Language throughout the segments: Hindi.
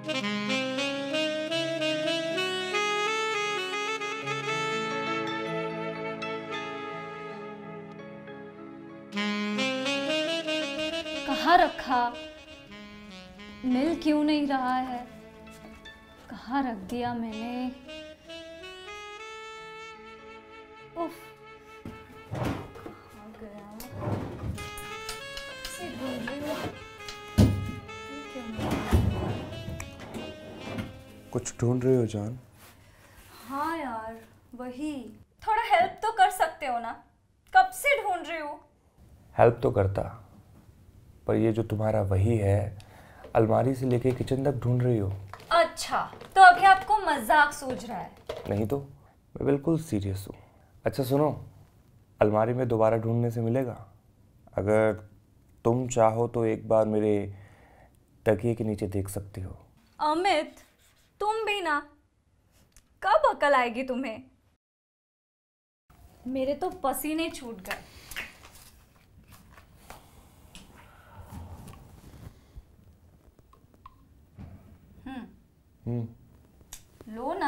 कहाँ रखा? मिल क्यों नहीं रहा है? कहाँ रख दिया मैंने? उफ, कहाँ गया? इसे ढूंढ रही हूँ। क्यों नहीं? कुछ ढूंढ रही हो जान? हाँ यार, वही। थोड़ा हेल्प तो कर सकते हो ना? कब से ढूंढ रही हूँ। हेल्प तो करता, पर ये जो तुम्हारा वही है, अलमारी से लेके किचन तक ढूंढ रही हो। अच्छा, तो अभी आपको मजाक सूझ रहा है? नहीं तो, मैं बिल्कुल सीरियस हूँ। अच्छा सुनो, अलमारी में दोबारा ढूंढने से मिलेगा? अगर तुम चाहो तो एक बार मेरे तकिए के नीचे देख सकती हो। अमित, तुम भी ना, कब अकल आएगी तुम्हें? मेरे तो पसीने छूट गए। लो ना।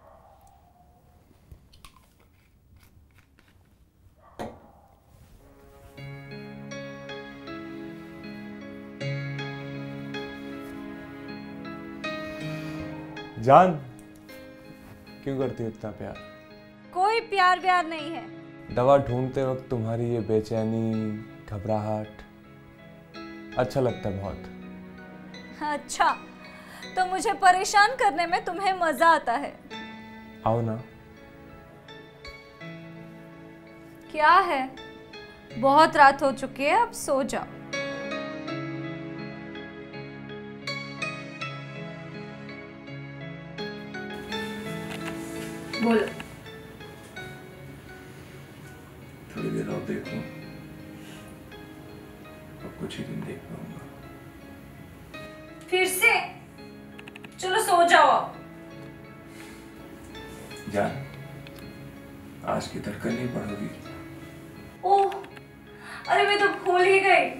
जान, क्यों करती हो इतना प्यार? कोई प्यार व्यार नहीं है। दवा ढूंढते वक्त तुम्हारी ये बेचैनी, घबराहट अच्छा लगता है बहुत। अच्छा, तो मुझे परेशान करने में तुम्हें मजा आता है? आओ ना। क्या है? बहुत रात हो चुकी है, अब सो जाओ। बोलो। थोड़ी देर और देख लो, अब कुछ ही दिन देख पाऊंगा। फिर से? चलो सो जाओ अब। जान, आज की धड़कन नहीं पड़ोगी। ओह, अरे मैं तो भूल ही गई।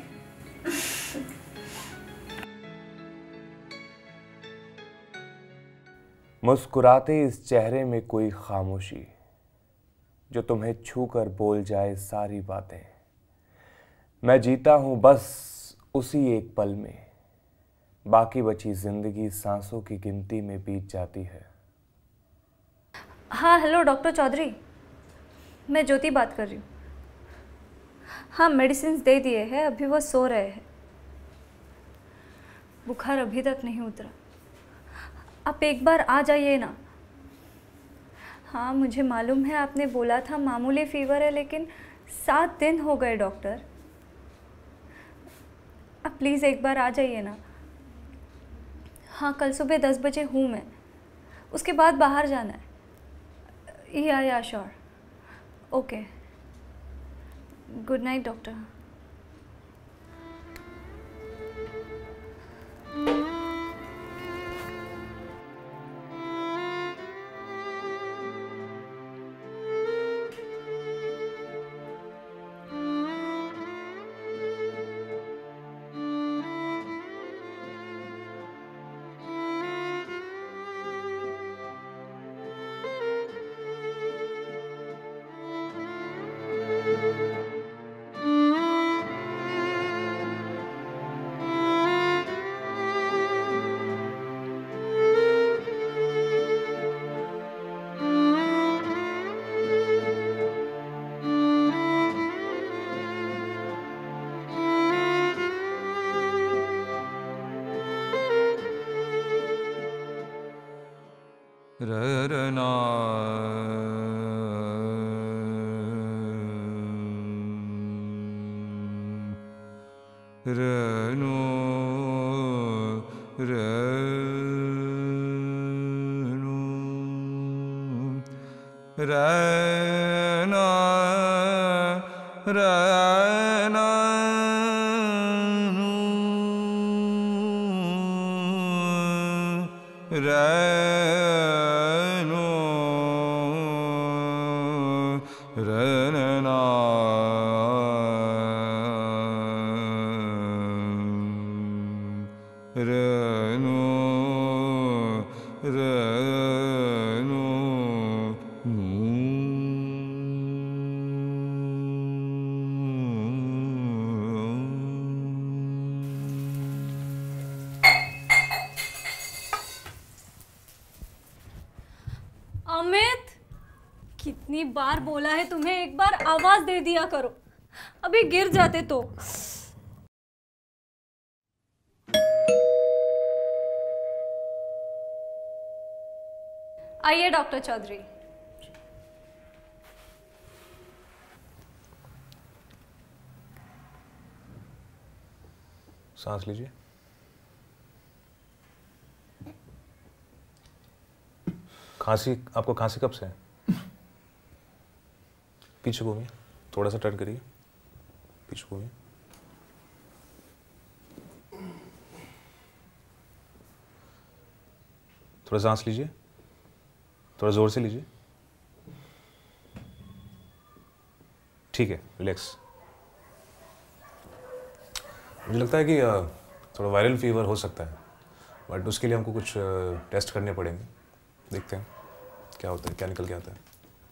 मुस्कुराते इस चेहरे में कोई खामोशी, जो तुम्हें छू कर बोल जाए सारी बातें। मैं जीता हूं बस उसी एक पल में, बाकी बची जिंदगी सांसों की गिनती में बीत जाती है। हाँ हेलो डॉक्टर चौधरी, मैं ज्योति बात कर रही हूँ। हाँ, मेडिसिन दे दिए हैं, अभी वो सो रहे हैं। बुखार अभी तक नहीं उतरा, आप एक बार आ जाइए ना। हाँ मुझे मालूम है, आपने बोला था मामूली फीवर है, लेकिन 7 दिन हो गए डॉक्टर। आप प्लीज़ एक बार आ जाइए ना। हाँ कल सुबह 10 बजे हूँ मैं, उसके बाद बाहर जाना है। Yeah sure, okay, good night doctor. ररना रनो रनो रना रना रनना रनो कितनी बार बोला है तुम्हें, एक बार आवाज दे दिया करो, अभी गिर जाते तो। आइए डॉक्टर चौधरी। सांस लीजिए। खांसी, आपको खांसी कब से है? पीछे घूमिए, थोड़ा सा टर्न करिए, पीछे घूमिए। थोड़ा सांस लीजिए, थोड़ा जोर से लीजिए। ठीक है, रिलैक्स। मुझे लगता है कि थोड़ा वायरल फीवर हो सकता है, बट उसके लिए हमको कुछ टेस्ट करने पड़ेंगे। देखते हैं क्या होता है, क्या निकल के आता है।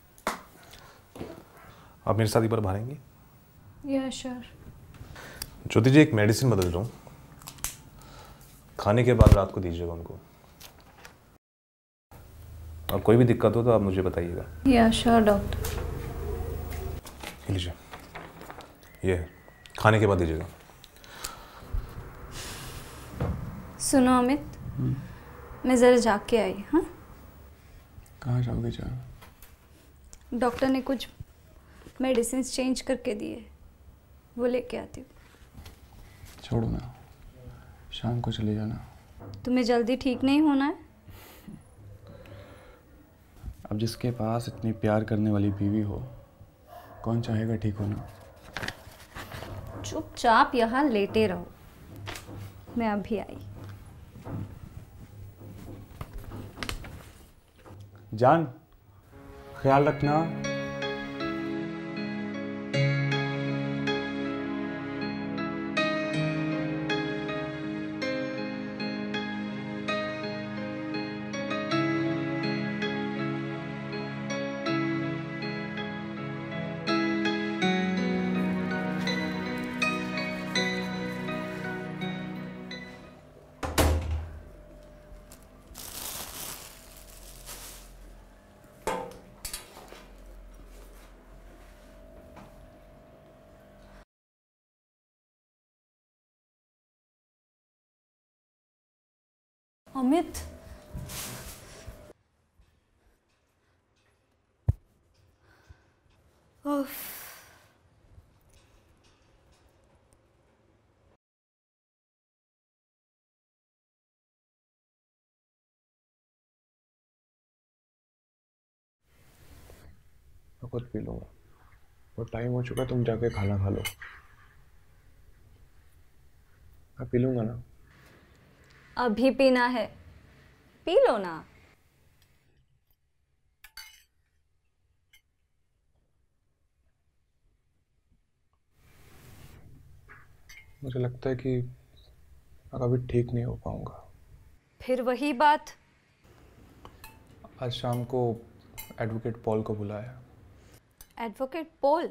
आप मेरे साथ एक बार बाहर आएंगी? या श्योर। ज्योति जी, एक मेडिसिन बदल रहा हूँ, खाने के बाद रात को दीजिएगा उनको। और कोई भी दिक्कत हो तो आप मुझे बताइएगा। या श्योर डॉक्टर। लीजिए, ये है, खाने के बाद दीजिएगा। सुनो अमित, मैं ज़रा जाग के आई। हाँ, कहाँ जाओगे जान? डॉक्टर ने कुछ मेडिसिन चेंज करके दिए, वो लेके आती हूँ। छोड़ो ना, शाम को चले जाना। तुम्हें जल्दी ठीक नहीं होना है? अब जिसके पास इतनी प्यार करने वाली बीवी हो, कौन चाहेगा ठीक होना? चुपचाप यहाँ लेटे रहो, मैं अभी आई। जान, ख्याल रखना। अमित, उफ। मैं खुद पी लूंगा, और टाइम हो चुका, तुम जाके खाना खा लो। मैं पी लूंगा ना। अभी पीना है, पी लो ना। मुझे लगता है कि मैं कभी ठीक नहीं हो पाऊंगा। फिर वही बात। आज शाम को एडवोकेट पॉल को बुलाया। Advocate Paul?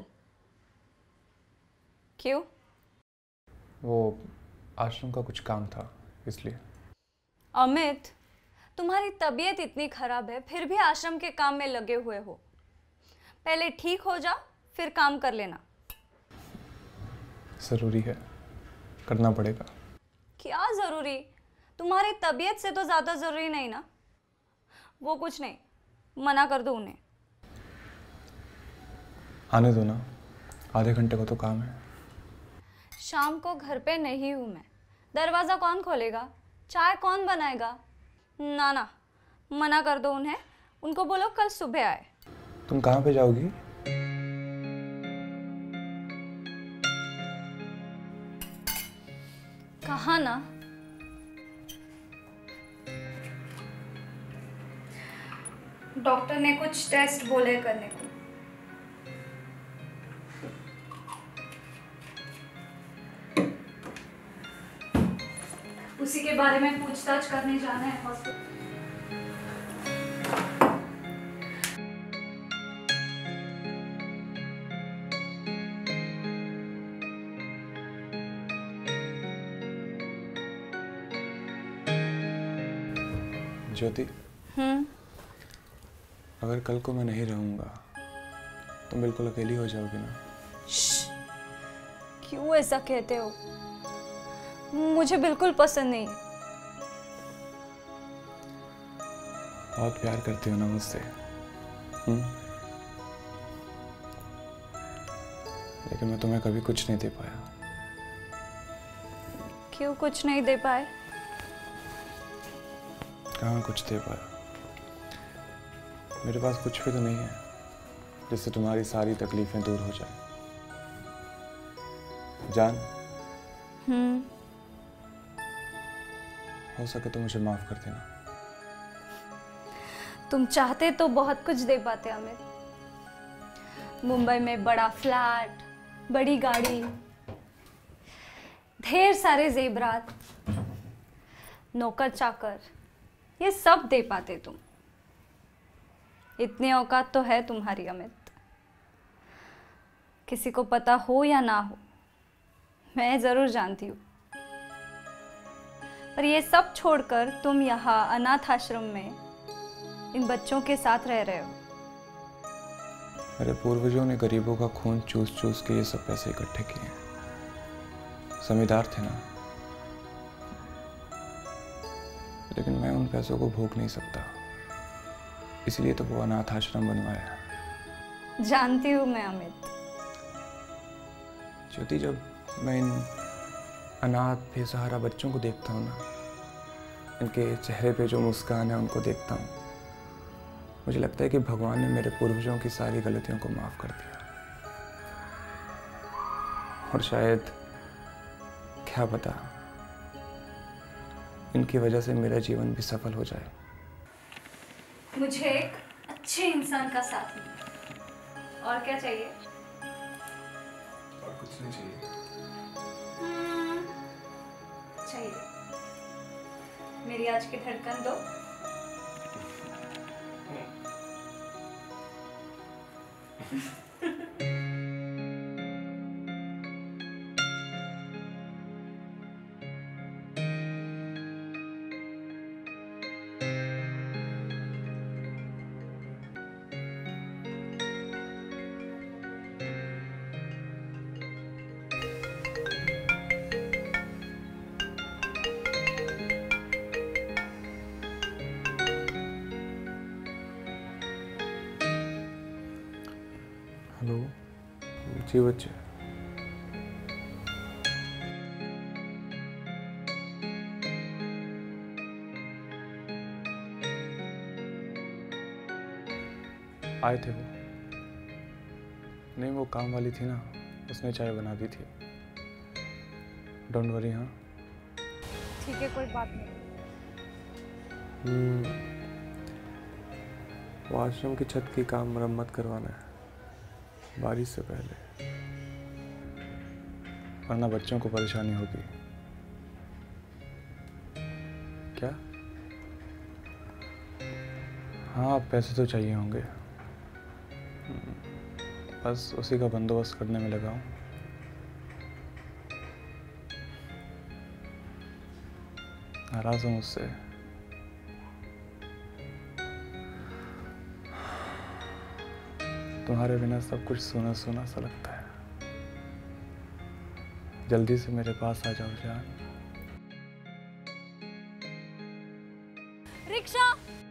क्यों? वो आश्रम का कुछ काम था, इसलिए। अमित, तुम्हारी तबीयत इतनी खराब है, फिर भी आश्रम के काम में लगे हुए हो। पहले ठीक हो जाओ, फिर काम कर लेना। ज़रूरी है, करना पड़ेगा। क्या ज़रूरी? तुम्हारी तबीयत से तो ज़्यादा ज़रूरी नहीं ना? वो कुछ नहीं, मना कर दो उन्हें। आने दो ना, आधे घंटे का तो काम है। शाम को घर पे नहीं हूँ मैं, दरवाज़ा कौन खोलेगा, चाय कौन बनाएगा? ना ना, मना कर दो उन्हें, उनको बोलो कल सुबह आए। तुम कहाँ पे जाओगी? कहा ना, डॉक्टर ने कुछ टेस्ट बोले करने को। उसी के बारे में पूछताछ करने जाना है हॉस्पिटल। ज्योति, अगर कल को मैं नहीं रहूंगा तुम बिल्कुल अकेली हो जाओगी ना। क्यों ऐसा कहते हो? मुझे बिल्कुल पसंद नहीं। बहुत प्यार करती हो ना मुझसे। लेकिन मैं तुम्हें कभी कुछ नहीं दे पाया। क्यों कुछ नहीं दे पाए? कहाँ कुछ दे पाया? मेरे पास कुछ भी तो नहीं है जिससे तुम्हारी सारी तकलीफें दूर हो जाए। जान, हो सके तो मुझे माफ कर देना। तुम चाहते तो बहुत कुछ दे पाते अमित। मुंबई में बड़ा फ्लैट, बड़ी गाड़ी, ढेर सारे जेवरात, नौकर चाकर, ये सब दे पाते तुम। इतनी औकात तो है तुम्हारी अमित। किसी को पता हो या ना हो, मैं जरूर जानती हूँ। पर ये सब छोड़कर तुम यहाँ अनाथ आश्रम में इन बच्चों के साथ रह रहे हो। मेरे पूर्वजों ने गरीबों का खून चूस चूस के ये सब पैसे इकट्ठे किए। जमींदार थे ना, लेकिन मैं उन पैसों को भोग नहीं सकता, इसलिए तो वो अनाथ आश्रम बनवाया। जानती हूँ मैं अमित। ज्योति, जब मैं इन अनाथ बेसहारा बच्चों को देखता हूँ ना, इनके चेहरे पे जो मुस्कान है उनको देखता हूँ, मुझे लगता है कि भगवान ने मेरे पूर्वजों की सारी गलतियों को माफ कर दिया। और शायद, क्या पता, इनकी वजह से मेरा जीवन भी सफल हो जाए। मुझे एक अच्छे इंसान का साथ मिला। और क्या चाहिए? और कुछ नहीं चाहिए। चाहिए। मेरी आज की धड़कन दो। हेलो जी बच्चे। आए थे वो? नहीं, वो काम वाली थी ना, उसने चाय बना दी थी। Don't worry. हाँ ठीक है, कोई बात नहीं। वो आश्रम की छत की काम मरम्मत करवाना है बारिश से पहले, वरना बच्चों को परेशानी होगी। क्या? हाँ, पैसे तो चाहिए होंगे, बस उसी का बंदोबस्त करने में लगा हूँ। नाराज हूँ मुझसे? तुम्हारे बिना सब कुछ सूना सूना सा लगता है। जल्दी से मेरे पास आ जाओ जान। रिक्शा।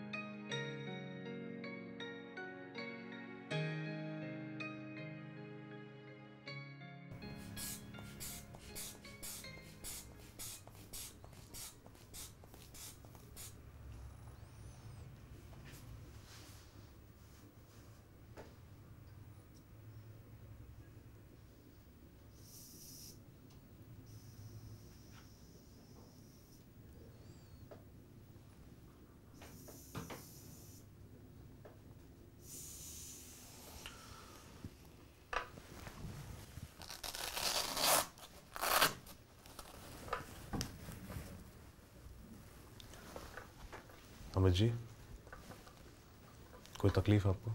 अमित जी, कोई तकलीफ आपको?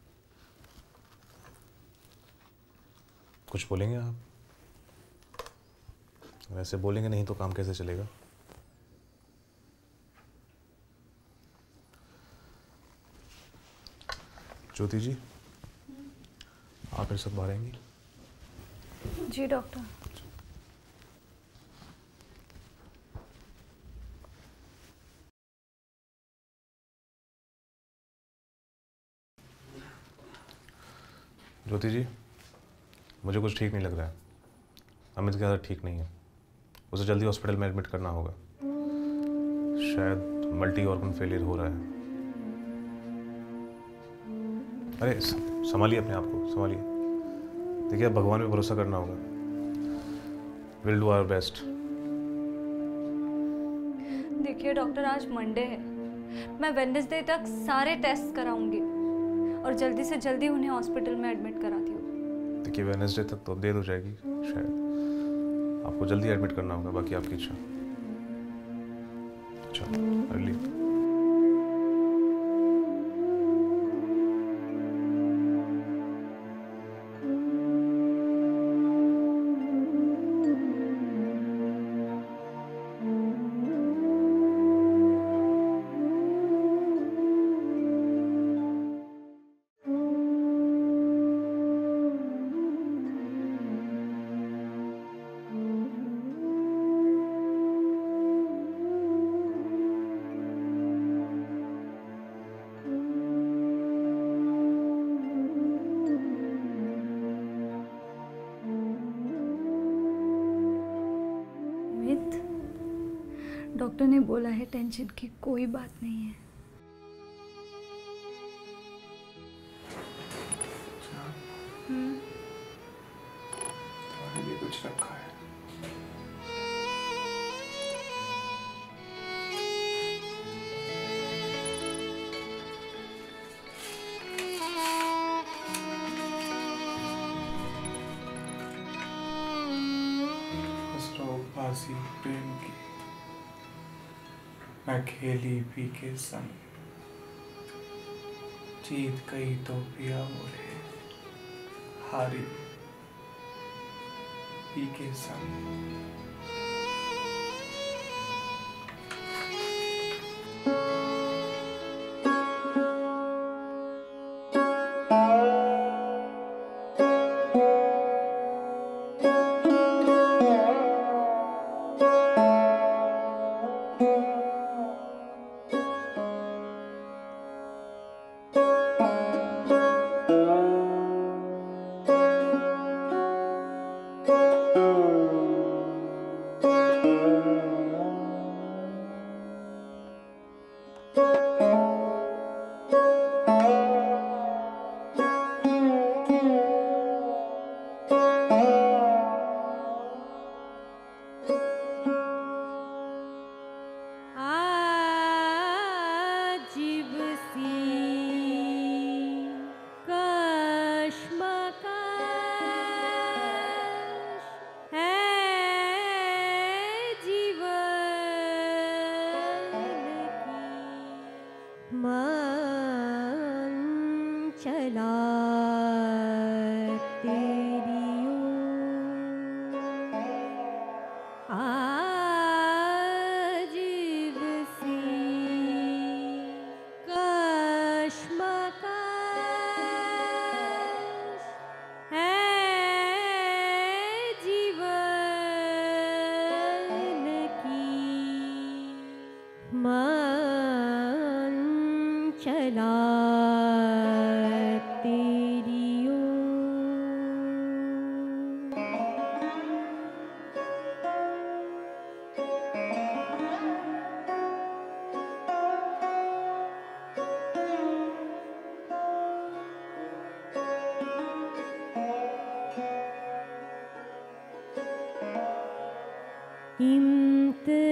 कुछ बोलेंगे आप? वैसे बोलेंगे नहीं तो काम कैसे चलेगा? ज्योति जी, आप मेरे साथ बाहर आएंगी? जी डॉक्टर। ज्योति जी, मुझे कुछ ठीक नहीं लग रहा है। अमित की हालत ठीक नहीं है, उसे जल्दी हॉस्पिटल में एडमिट करना होगा। शायद मल्टी ऑर्गन फेलियर हो रहा है। अरे संभालिए अपने आप को, संभालिए। देखिए, अब भगवान पे भरोसा करना होगा। Will do our best. देखिए डॉक्टर, आज मंडे है, मैं वेडनेसडे तक सारे टेस्ट कराऊंगी और जल्दी से जल्दी उन्हें हॉस्पिटल में एडमिट कराती हूँ। देखिए, वेडनेसडे तक तो देर हो जाएगी शायद। आपको जल्दी एडमिट करना होगा, बाकी आपकी इच्छा। अच्छा, अर्ली। डॉक्टर ने बोला है टेंशन की कोई बात नहीं है। तुम्हारे लिए कुछ रखा है। बाजी प्रेम की मैं खेली पी के संग, जीत गई तो पिया मोरे, हारी पी के संग।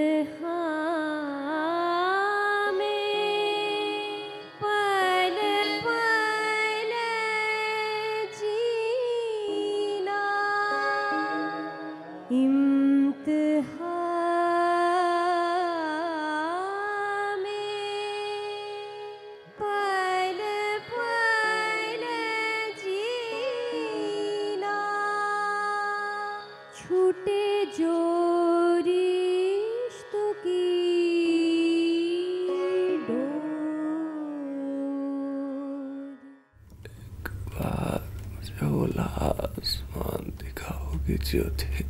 इम्तिहान में पल शोला आसमान दिखाओगी ज्योति।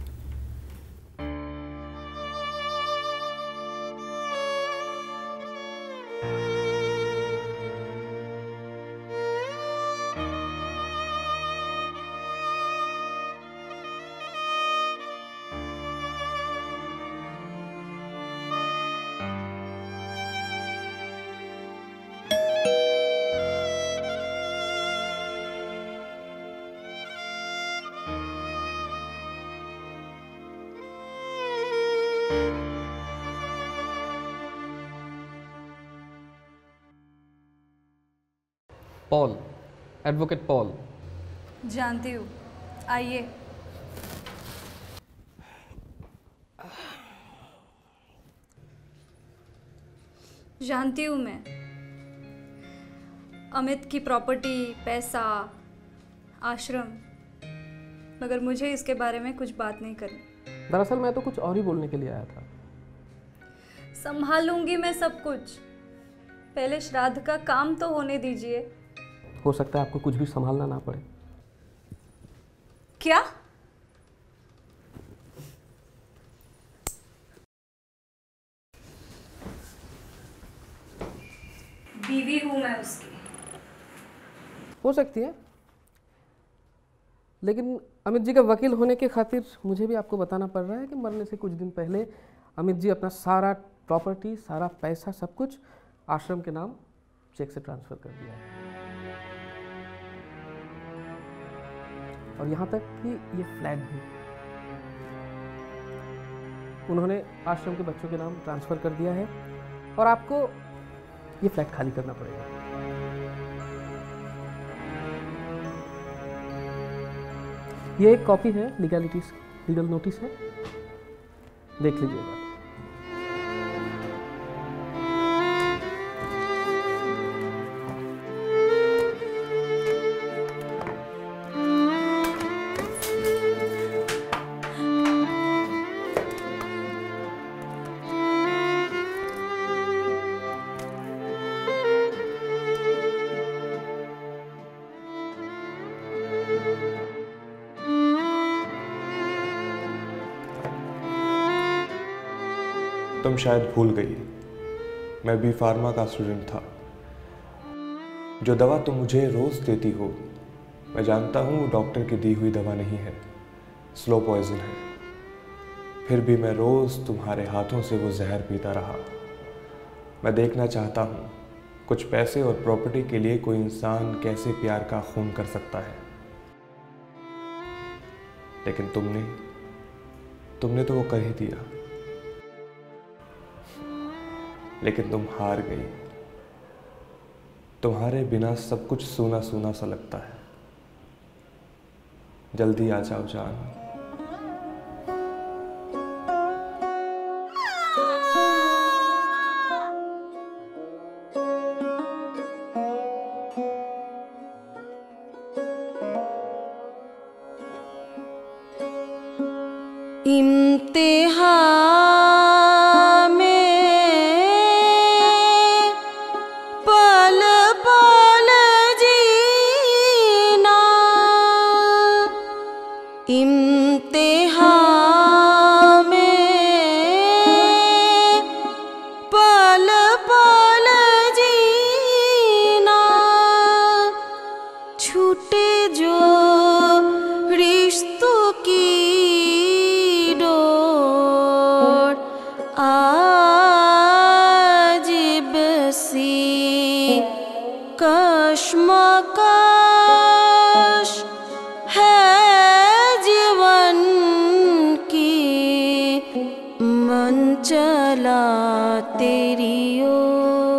Paul, advocate Paul. जानती हूँ, आइए। जानती हूँ मैं, अमित की प्रॉपर्टी, पैसा, आश्रम, मगर मुझे इसके बारे में कुछ बात नहीं करनी। दरअसल मैं तो कुछ और ही बोलने के लिए आया था। संभाल लूंगी मैं सब कुछ, पहले श्राद्ध का काम तो होने दीजिए। हो सकता है आपको कुछ भी संभालना ना पड़े। क्या? बीवी हूं मैं उसकी। हो सकती है, लेकिन अमित जी का वकील होने के खातिर मुझे भी आपको बताना पड़ रहा है कि मरने से कुछ दिन पहले अमित जी अपना सारा प्रॉपर्टी, सारा पैसा, सब कुछ आश्रम के नाम चेक से ट्रांसफ़र कर दिया है। और यहाँ तक कि ये फ्लैट भी उन्होंने आश्रम के बच्चों के नाम ट्रांसफ़र कर दिया है और आपको ये फ्लैट खाली करना पड़ेगा। ये एक कॉपी है, लीगल नोटिस है, देख लीजिएगा। तुम शायद भूल गई, मैं बी फार्मा का स्टूडेंट था। जो दवा तुम मुझे रोज देती हो, मैं जानता हूँ डॉक्टर की दी हुई दवा नहीं है, स्लो पॉइजन है। फिर भी मैं रोज तुम्हारे हाथों से वो जहर पीता रहा। मैं देखना चाहता हूँ कुछ पैसे और प्रॉपर्टी के लिए कोई इंसान कैसे प्यार का खून कर सकता है। लेकिन तुमने तो वो कर ही दिया। लेकिन तुम हार गई। तुम्हारे बिना सब कुछ सूना सूना सा लगता है। जल्दी आ जाओ जान। चला तेरी ओर।